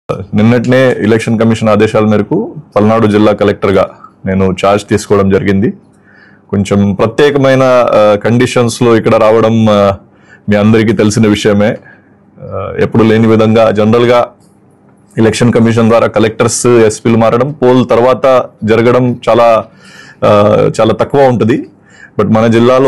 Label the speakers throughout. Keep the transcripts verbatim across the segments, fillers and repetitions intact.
Speaker 1: నిన్నటినే election commission ఆదేశాల మేరకు పల్నాడు జిల్లా కలెక్టర్గా నేను ఛార్జ్ తీసుకోవడం జరిగింది. కొంచెం ప్రత్యేకమైన కండిషన్స్ లో ఇక్కడ రావడం మీ అందరికీ తెలిసిన విషయమే. ఎప్పుడు లేని విధంగా జనరల్ గా ఎలక్షన్ కమిషన్ ద్వారా కలెక్టర్స్ ఎస్పీలు మారడం పోల్ తర్వాత జరగడం చాలా చాలా తక్కువ ఉంటుంది. బట్ మన జిల్లాలో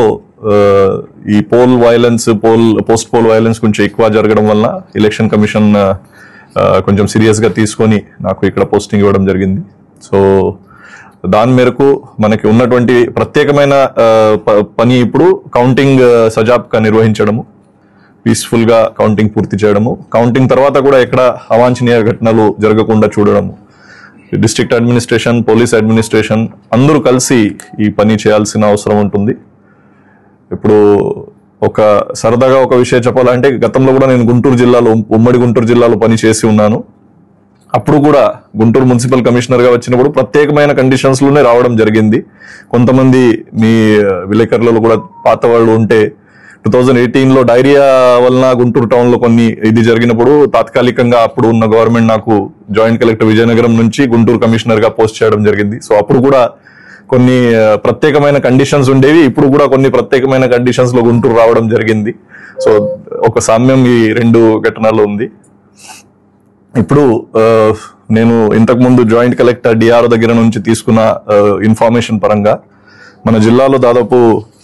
Speaker 1: ఈ poll violence poll post poll violence కొంచెం ఎక్కువ జరగడం వల్ల ఎలక్షన్ కమిషన్ కొంచెం సీరియస్ గా తీసుకొని నాకు ఇక్కడ పోస్టింగ్ ఇవ్వడం జరిగింది. సో దాని మేరకు మనకి ఉన్నటువంటి ప్రత్యేకమైన పని ఇప్పుడు కౌంటింగ్ సజాబ్గా నిర్వహించడము, పీస్ఫుల్ గా కౌంటింగ్ పూర్తి చేయడము, కౌంటింగ్ తర్వాత కూడా ఎక్కడ అవాంఛనీయ ఘటనలు జరగకుండా చూడడము. డిస్ట్రిక్ట్ అడ్మినిస్ట్రేషన్, పోలీస్ అడ్మినిస్ట్రేషన్ అందరూ కలిసి ఈ పని చేయాల్సిన అవసరం ఉంటుంది. ఇప్పుడు ఒక సరదాగా ఒక విషయం చెప్పాలంటే, గతంలో కూడా నేను గుంటూరు జిల్లాలో ఉమ్మడి గుంటూరు జిల్లాలో పని చేసి ఉన్నాను. అప్పుడు కూడా గుంటూరు మున్సిపల్ కమిషనర్ గా వచ్చినప్పుడు ప్రత్యేకమైన కండిషన్స్ లోనే రావడం జరిగింది. కొంతమంది మీ విలేకరులలో కూడా పాత వాళ్ళు ఉంటే టూ థౌజండ్ ఎయిటీన్ లో డైరియా వలన గుంటూరు టౌన్ లో కొన్ని ఇది జరిగినప్పుడు తాత్కాలికంగా అప్పుడు ఉన్న గవర్నమెంట్ నాకు జాయింట్ కలెక్టర్ విజయనగరం నుంచి గుంటూరు కమిషనర్ గా పోస్ట్ చేయడం జరిగింది. సో అప్పుడు కూడా కొన్ని ప్రత్యేకమైన కండిషన్స్ ఉండేవి, ఇప్పుడు కూడా కొన్ని ప్రత్యేకమైన కండిషన్స్ లో గుంటూరు రావడం జరిగింది. సో ఒక సామ్యం ఈ రెండు ఘటనలు ఉంది. ఇప్పుడు నేను ఇంతకు ముందు జాయింట్ కలెక్టర్ డిఆర్ఓ దగ్గర నుంచి తీసుకున్న ఇన్ఫర్మేషన్ పరంగా మన జిల్లాలో దాదాపు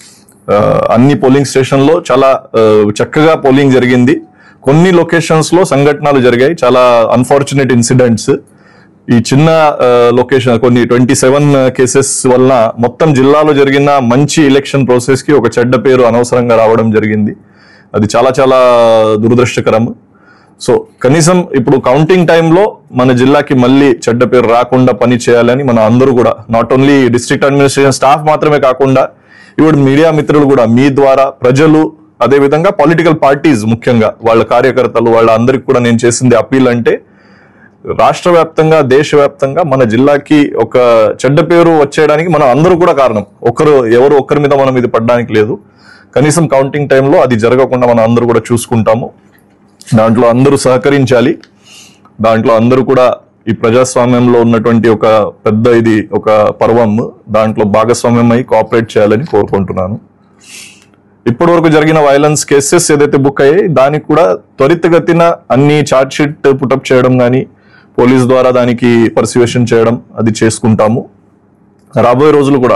Speaker 1: అన్ని పోలింగ్ స్టేషన్ లో చాలా చక్కగా పోలింగ్ జరిగింది. కొన్ని లొకేషన్స్ లో సంఘటనలు జరిగాయి, చాలా అన్ఫార్చునేట్ ఇన్సిడెంట్స్. ఈ చిన్న లొకేషన్ కొన్ని ట్వంటీ సెవెన్ కేసెస్ వల్ల మొత్తం జిల్లాలో జరిగిన మంచి ఎలక్షన్ ప్రాసెస్ కి ఒక చెడ్డ పేరు అనవసరంగా రావడం జరిగింది. అది చాలా చాలా దురదృష్టకరం. సో కనీసం ఇప్పుడు కౌంటింగ్ టైంలో మన జిల్లాకి మళ్ళీ చెడ్డ పేరు రాకుండా పని చేయాలని మన అందరూ కూడా, not only district administration staff మాత్రమే కాకుండా ఇప్పుడు మీడియా మిత్రులు కూడా మీ ద్వారా ప్రజలు, అదే విధంగా పొలిటికల్ పార్టీస్ ముఖ్యంగా వాళ్ళ కార్యకర్తలు వాళ్ళ అందరికి కూడా నేను చేసింది అప్పీల్ అంటే, రాష్ట్ర వ్యాప్తంగా దేశవ్యాప్తంగా మన జిల్లాకి ఒక చెడ్డ పేరు వచ్చేయడానికి మనం అందరూ కూడా కారణం. ఒకరు ఎవరు ఒక్కరి మీద మనం ఇది పడడానికి లేదు. కనీసం కౌంటింగ్ టైంలో అది జరగకుండా మనం అందరూ కూడా చూసుకుంటాము. దాంట్లో అందరూ సహకరించాలి. దాంట్లో అందరూ కూడా ఈ ప్రజాస్వామ్యంలో ఉన్నటువంటి ఒక పెద్ద ఇది ఒక పర్వం, దాంట్లో భాగస్వామ్యం అయి కోఆపరేట్ చేయాలని కోరుకుంటున్నాను. ఇప్పటి వరకు జరిగిన వైలెన్స్ కేసెస్ ఏదైతే బుక్ అయ్యాయి దానికి కూడా త్వరితగతిన అన్ని ఛార్జ్ షీట్ పుటప్ చేయడం కానీ పోలీస్ ద్వారా దానికి పర్సివేషన్ చేయడం అది చేసుకుంటాము. రాబోయే రోజులు కూడా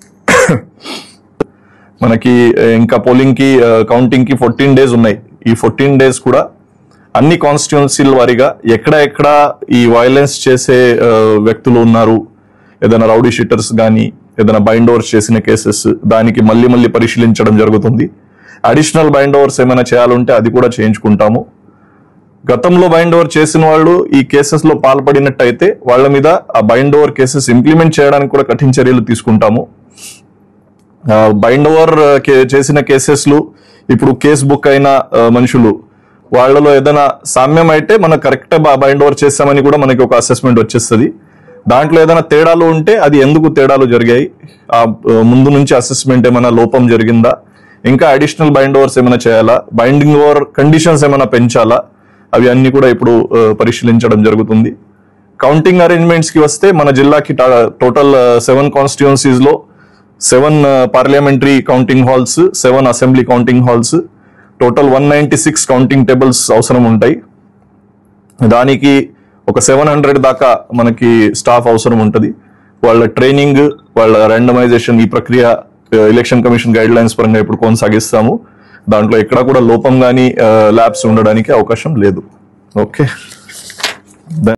Speaker 1: మనకి ఇంకా పోలింగ్ కి కౌంటింగ్ కి ఫోర్టీన్ డేస్ ఉన్నాయి. ఈ ఫోర్టీన్ డేస్ కూడా అన్ని కాన్స్టిట్యున్సీల వారీగా ఎక్కడ ఎక్కడ ఈ వైలెన్స్ చేసే వ్యక్తులు ఉన్నారు, ఏదైనా రౌడీ షీటర్స్ కానీ ఏదైనా బైండ్ ఓవర్స్ చేసిన కేసెస్, దానికి మళ్ళీ మళ్ళీ పరిశీలించడం జరుగుతుంది. అడిషనల్ బైండ్ ఓవర్స్ ఏమైనా చేయాలంటే అది కూడా చేయించుకుంటాము. గతంలో బైండ్ ఓవర్ చేసిన వాళ్ళు ఈ కేసెస్ లో పాల్పడినట్టయితే వాళ్ళ మీద ఆ బైండ్ ఓవర్ కేసెస్ ఇంప్లిమెంట్ చేయడానికి కూడా కఠిన చర్యలు తీసుకుంటాము. బైండ్ ఓవర్ చేసిన కేసెస్లు ఇప్పుడు కేసు బుక్ అయిన మనుషులు వాళ్లలో ఏదైనా సామ్యం అయితే మనం కరెక్ట్ బైండ్ ఓవర్ చేస్తామని కూడా మనకి ఒక అసెస్మెంట్ వచ్చేస్తుంది. దాంట్లో ఏదైనా తేడాలు ఉంటే అది ఎందుకు తేడాలు జరిగాయి, ఆ ముందు నుంచి అసెస్మెంట్ ఏమైనా లోపం జరిగిందా, ఇంకా అడిషనల్ బైండ్ ఓవర్స్ ఏమైనా చేయాలా, బైండింగ్ ఓవర్ కండిషన్స్ ఏమైనా పెంచాలా, అవి అన్ని కూడా ఇప్పుడు పరిశీలించడం జరుగుతుంది. కౌంటింగ్ అరేంజ్మెంట్స్ కి వస్తే మన జిల్లాకి టోటల్ సెవెన్ కాన్స్టిట్యున్సీస్ లో seven parliamentary counting halls, seven assembly counting halls, total one ninety six counting tables అవసరం ఉంటాయి. దానికి ఒక సెవెన్ హండ్రెడ్ దాకా మనకి స్టాఫ్ అవసరం ఉంటుంది. వాళ్ళ ట్రైనింగ్, వాళ్ళ ర్యాండమైజేషన్, ఈ ప్రక్రియ ఎలక్షన్ కమిషన్ గైడ్ లైన్స్ పరంగా ఇప్పుడు కొనసాగిస్తాము. దాంట్లో ఎక్కడా కూడా లోపం కానీ ల్యాబ్స్ ఉండడానికి అవకాశం లేదు. ఓకే.